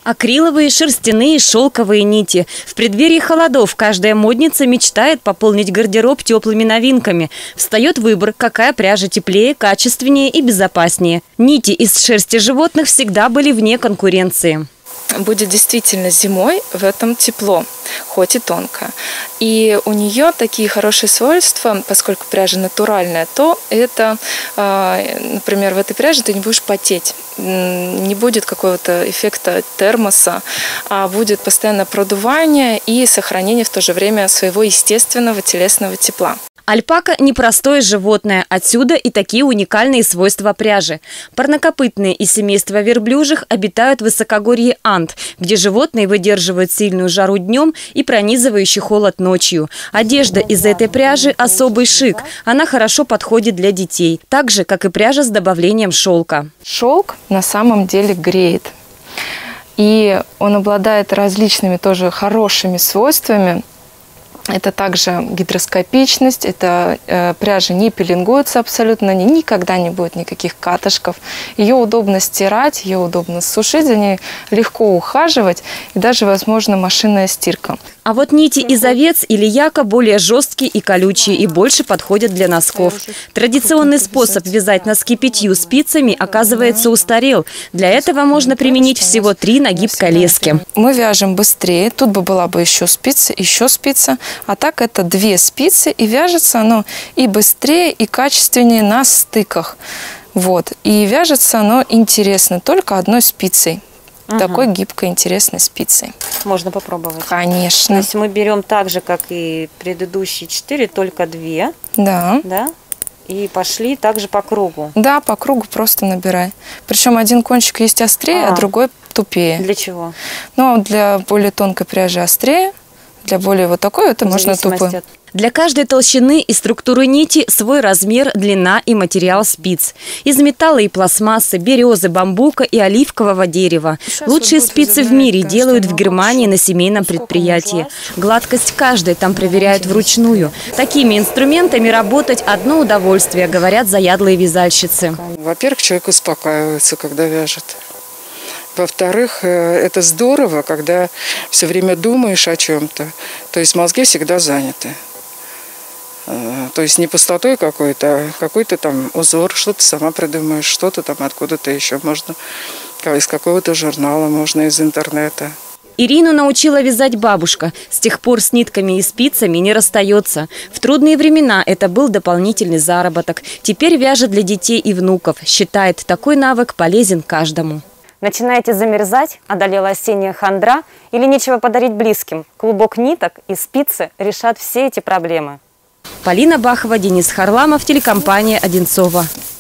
Акриловые, шерстяные, шелковые нити. В преддверии холодов каждая модница мечтает пополнить гардероб теплыми новинками. Встает выбор, какая пряжа теплее, качественнее и безопаснее. Нити из шерсти животных всегда были вне конкуренции. Будет действительно зимой в этом тепло, хоть и тонко. И у нее такие хорошие свойства, поскольку пряжа натуральная, то это, например, в этой пряже ты не будешь потеть. Не будет какого-то эффекта термоса, а будет постоянное продувание и сохранение в то же время своего естественного телесного тепла. Альпака – непростое животное, отсюда и такие уникальные свойства пряжи. Парнокопытные из семейства верблюжьих обитают в высокогорье Анд, где животные выдерживают сильную жару днем и пронизывающий холод ночью. Одежда из этой пряжи – особый шик. Она хорошо подходит для детей, так же, как и пряжа с добавлением шелка. Шелк на самом деле греет. И он обладает различными тоже хорошими свойствами. Это также гидроскопичность, это пряжа не пилингуется абсолютно, на ней никогда не будет никаких катышков. Ее удобно стирать, ее удобно сушить, за ней легко ухаживать и даже, возможно, машинная стирка. А вот нити из овец или яка более жесткие и колючие и больше подходят для носков. Традиционный способ вязать носки 5 спицами, оказывается, устарел. Для этого можно применить всего 3 на гибкой леске. Мы вяжем быстрее, тут бы была бы еще спица. А так это 2 спицы, и вяжется оно и быстрее, и качественнее на стыках. Вот. И вяжется оно интересно только одной спицей. Такой гибкой, интересной спицей. Можно попробовать. Конечно. То есть мы берем так же, как и предыдущие 4, только 2. Да. Да? И пошли также по кругу. Да, по кругу просто набирай. Причем один кончик есть острее, а другой тупее. Для чего? Ну, для более тонкой пряжи острее. Для более вот такой это можно тупо. Для каждой толщины и структуры нити свой размер, длина и материал спиц. Из металла и пластмассы, березы, бамбука и оливкового дерева. Лучшие спицы в мире делают в Германии на семейном предприятии. Гладкость каждой там проверяют вручную. Такими инструментами работать одно удовольствие, говорят заядлые вязальщицы. Во-первых, человек успокаивается, когда вяжет. Во-вторых, это здорово, когда все время думаешь о чем-то. То есть мозги всегда заняты. То есть не пустотой какой-то, а какой-то там узор, что-то сама придумаешь, что-то там откуда-то еще можно, из какого-то журнала, можно из интернета. Ирину научила вязать бабушка. С тех пор с нитками и спицами не расстается. В трудные времена это был дополнительный заработок. Теперь вяжет для детей и внуков. Считает, такой навык полезен каждому. Начинаете замерзать, одолела осенняя хандра или нечего подарить близким? Клубок ниток и спицы решат все эти проблемы. Полина Бахова, Денис Харламов, телекомпания «Одинцово».